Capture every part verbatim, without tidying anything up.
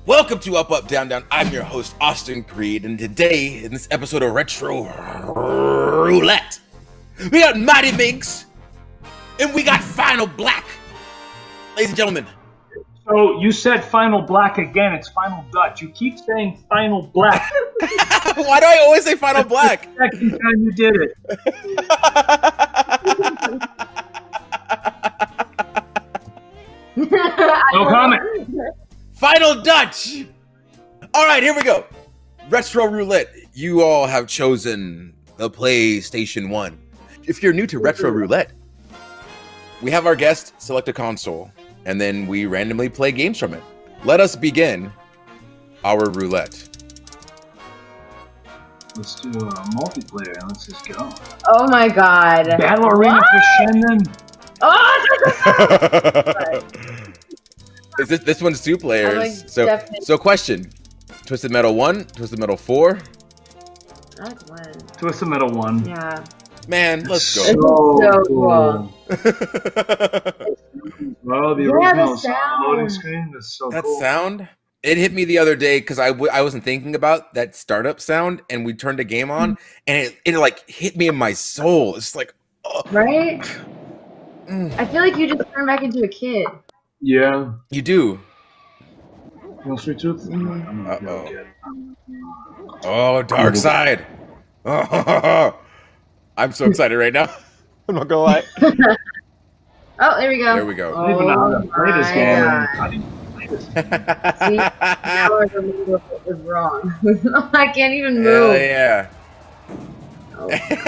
Welcome to Up, Up, Down, Down. I'm your host, Austin Creed, and today, in this episode of Retro Roulette, we got Mighty Minx, and we got Final Black. Ladies and gentlemen. So, you said Final Black again. It's Final Dutch. You keep saying Final Black. Why do I always say Final Black? Second time you did it. No comment. Final Dutch! Alright, here we go. Retro Roulette. You all have chosen the PlayStation one. If you're new to Retro Roulette, we have our guest select a console, and then we randomly play games from it. Let us begin our roulette. Let's do a multiplayer and let's just go. Oh my god. Battle Arena What? for Shenmue. Oh! Is this this one's two players? like So definitely- so question. Twisted Metal one, Twisted Metal four. I like one. Twisted Metal one. Yeah. Man, let's So, go. so cool. Well, the Yeah, original the sound loading sound. screen. That's so That cool. sound, it hit me the other day because I, w I wasn't thinking about that startup sound, and we turned the game on, and it, it like hit me in my soul. It's like, oh. Right? Mm. I feel like you just turned back into a kid. Yeah. You do. No Sweet Tooth? Mhm. I'm not Uh-oh. yet. Oh, Dark Side. Oh, I'm so excited right now. I'm not gonna lie. Oh, there we go. There we go. I don't even know how to play this my game. God. How do you play this? See, now I remember what was wrong. I can't even Hell move. yeah. Oh.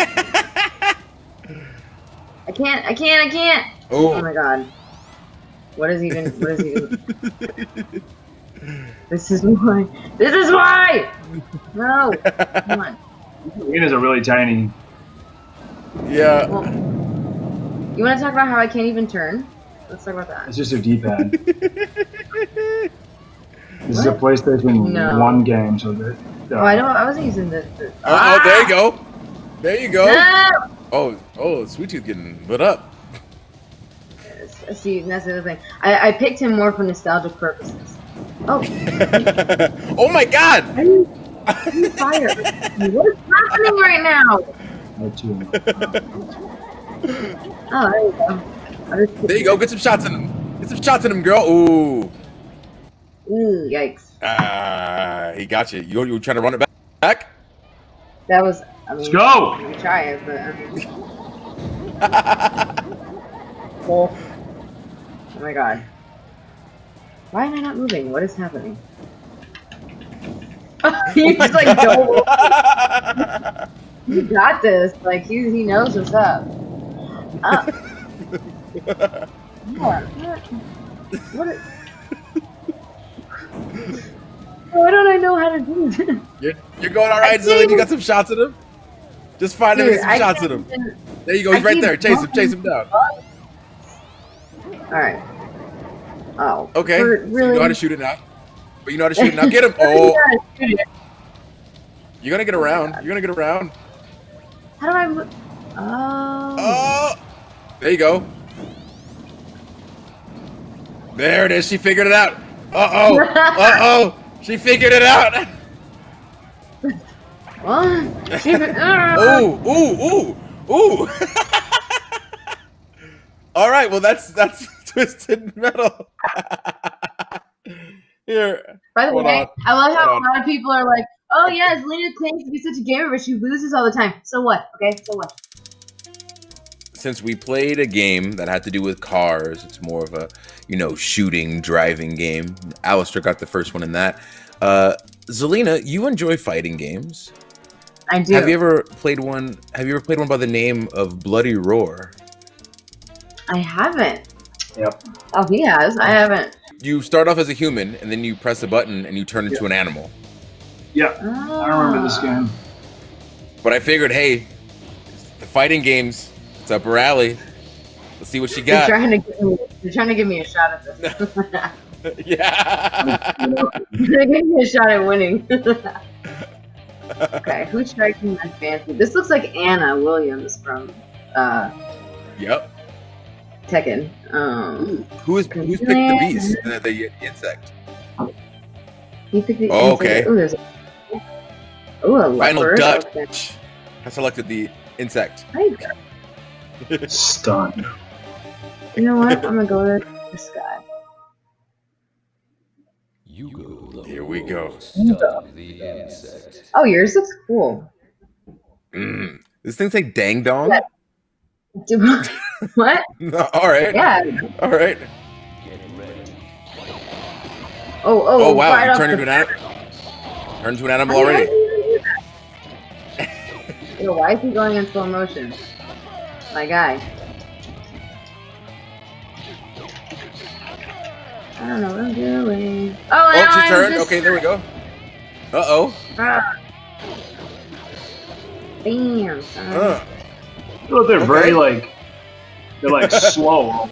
I can't, I can't, I can't. Oh Oh. my god. What is even, what is even? This is why. This is why! No. Come on. Arenas are really tiny. Yeah. Well, you want to talk about how I can't even turn? Let's talk about that. It's just a D-pad. This is a PlayStation No. one game, so that. Uh, Oh, I don't. I wasn't using the. the Oh, oh, there you go. There you go. No! Oh, oh, Sweet Tooth getting lit up. See, that's the other thing. I, I picked him more for nostalgic purposes. Oh, Oh my God! are you, are you fired? What is happening right now? no two. Oh, there you go. I'll just- There you go. Get some shots in him. Get some shots in him, girl. Ooh. Ooh, yikes. Ah, he got you. You you trying to run it back? That was. I mean, Let's go! You try it, but. I mean, oh. Oh my god. Why am I not moving? What is happening? He's just like, don't. You got this. Like, he, he knows what's up. Uh, what? What? What is... Why don't I know how to do this? You're, you're going all right, Zillion. You got some shots in him? Just find him and Dude, get some I shots in can't him. even- There you go. I He's right keep there. Chase him. Chase him bumping- down. Alright. Oh. Okay. For- So you really? know how to shoot it now. But you know how to shoot it now. Get him. Oh, Yeah, shoot it. you're going to get around. You're going to get around. How do I move? Oh. Oh. There you go. There it is. She figured it out. Uh-oh. Uh-oh. She figured it out. What? She- Ooh, ooh, ooh, ooh. All right, well that's that's Twisted Metal. Here. By the Hold way, on. I love how Hold a lot of people are like, "Oh yeah, Zelina claims to be such a gamer, but she loses all the time." So what? Okay, so what? Since we played a game that had to do with cars, it's more of a, you know, shooting, driving game. Alistair got the first one in that. Uh, Zelina, you enjoy fighting games. I do. Have you ever played one? Have you ever played one by the name of Bloody Roar? I haven't. Yep. Oh, he has. I haven't. You start off as a human, and then you press a button, and you turn into Yeah. an animal. Yep. Oh. I remember this game. But I figured, hey, the fighting games, it's up her alley. Let's see what she You're got. trying to give me. You're trying to give me a shot at this. Yeah. You know, You're giving me a shot at winning. Okay, who strikes me as fancy? This looks like Anna Williams from uh, Yep. Tekken. Um, Who is who's picked the beast, the, the insect? You pick the Oh, insect. okay. Ooh, there's a... Ooh, a Final leopard. Dutch. Okay. I selected the insect. Hey, Stunned. you know what? I'm gonna go with this guy. You go the Here we go. stun the insect. Oh, yours looks cool. Mm. This thing say dang dong? Yeah. Do- what? All right. Yeah. All right. Get ready. Oh, oh. Oh wow, right you off turned the- into an animal. Turned into an animal How did already. you even do that? Yo, why is he going in slow motion? My guy. I don't know what I'm doing. Oh, Oh, now she I'm turned. just- Okay, there we go. Uh oh. Ah. Bam. son. Uh. Oh, they're Okay. very like they're like slow.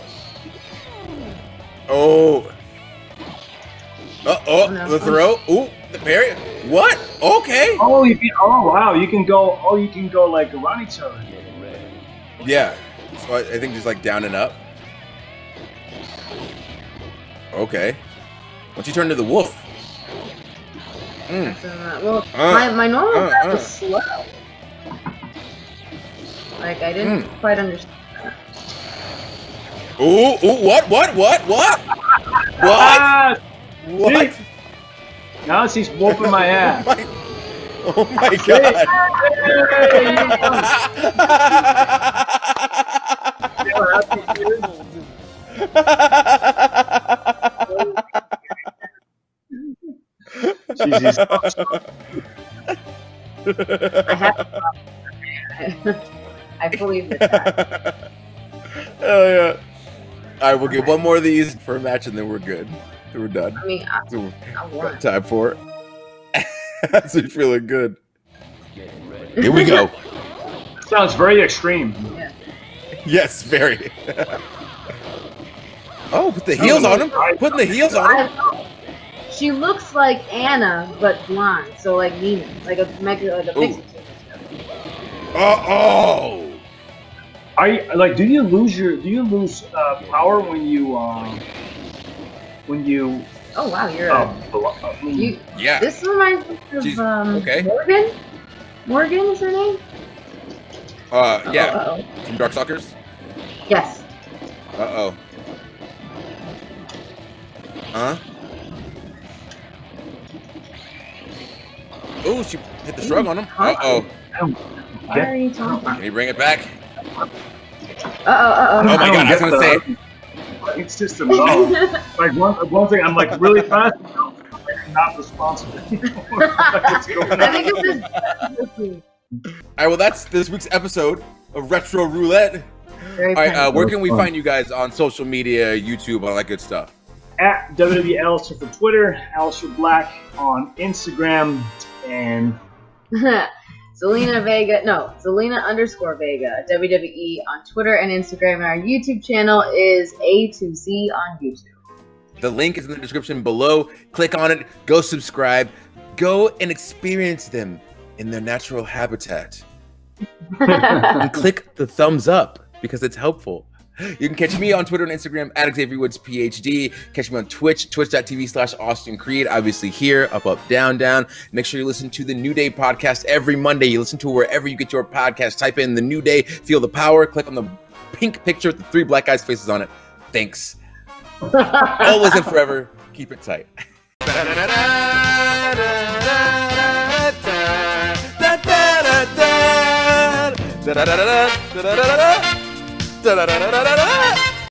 Oh. Uh oh. no. The throw. Ooh, the parry. What? Okay. Oh, you can. Oh, wow. You can go. Oh, you can go like Ronnie turn. Get ready. Yeah. So I, I think just like down and up. Okay. Once you turn to the wolf. Mm. So, uh, well, Uh, my, my normal uh, grab uh. was slow. Like, I didn't Mm. quite understand. Ooh, ooh, what, what, what, what? What? Ah, What? now she's whooping my ass. Oh my, oh my god. Jesus. I have I believe that. Hell yeah. Alright, we'll get one more of these for a match and then we're good. Then we're done. I mean, I, So I we've won. got time for it. That's it feeling good. Get ready. Here we go. Sounds very extreme. Yeah. Yes, very. Oh, put the heels on him. Putting the heels on him. I- She looks like Anna, but blonde. So like Nina, like a mega, like a Ooh. pixie. Oh, oh. Are you, like? Do you lose your? Do you lose uh, power when you um when you Oh wow, you're uh, a, blo- I mean, you. Yeah. This reminds me of She's- um, okay. Morgan. Morgan is her name. Uh, yeah. Uh-oh. From Darkstalkers? Yes. Uh-oh. Huh? Oh, she hit the shrug on him. Uh-oh. Why are you talking? Can you bring it back? Uh oh. Uh Oh my I don't god, I was get gonna the- say. It's just a no. Like one one thing, I'm like really fast. I'm not responsible. What's going I on? think it's just. Alright, well that's this week's episode of Retro Roulette. Very Alright, uh, funny. where can we Fun. find you guys on social media, YouTube, all that good stuff? At W W E Alistair for Twitter, Alistair Black on Instagram, and Zelina Vega, no, Zelina underscore Vega, W W E on Twitter and Instagram, and our YouTube channel is A to Z on YouTube. The link is in the description below. Click on it, go subscribe, go and experience them in their natural habitat. And click the thumbs up because it's helpful. You can catch me on Twitter and Instagram at Xavier Woods PhD. Catch me on Twitch, twitch.tv slash Austin Creed. Obviously here, up, up, down, down. Make sure you listen to the New Day podcast every Monday. You listen to it wherever you get your podcast. Type in the New Day, feel the power. Click on the pink picture with the three black guys' faces on it. Thanks. Always and forever. Keep it tight. Da da da da da da da da da da da da da da da da da